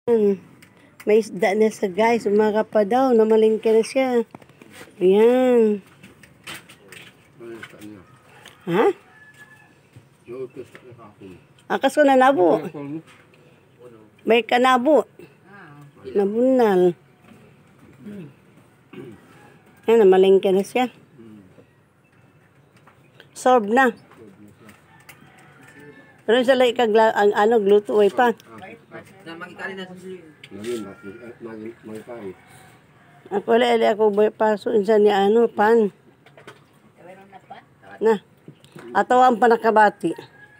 May isda na sa guys. Umaga pa daw. Namalingke na siya. Ayan. Ha? Akas ko na nabo. May kanabo. Nabunal. Ayan, namalingke na siya. Solve na. Pero sa lai kag ang ano gluto ay pa. Ako wala ako paso insa ni ano pan. Na. Ato ang panakabati.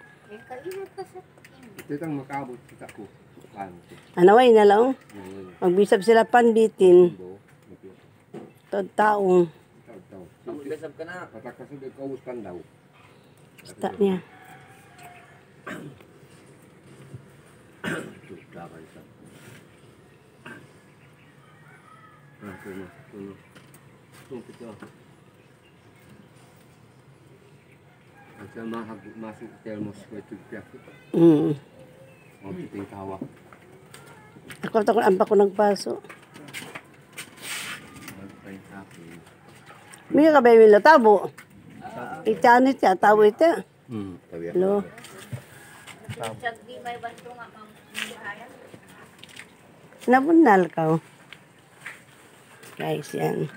Ditang makabot kita ko. Anaway na lang. Magbisab sila panbitin. Tod taong. Bisab ka na. Patakasod ikaw uskan daw. Basta niya. Asa masuk termos ko tugpiak. Mo piting tawa. Ako takon ampa ko nagpaso. Mira ka ba yung tabo? Itanit siya, tabo ito. Hello. Nabunal ka. Guys, yan.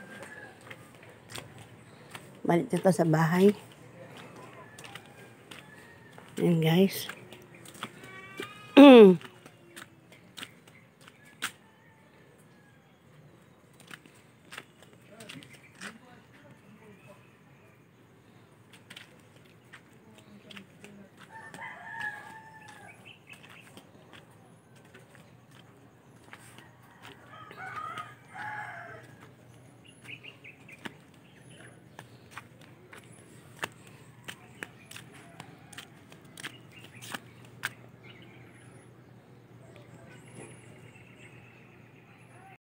Balik dito sa bahay. Yan guys.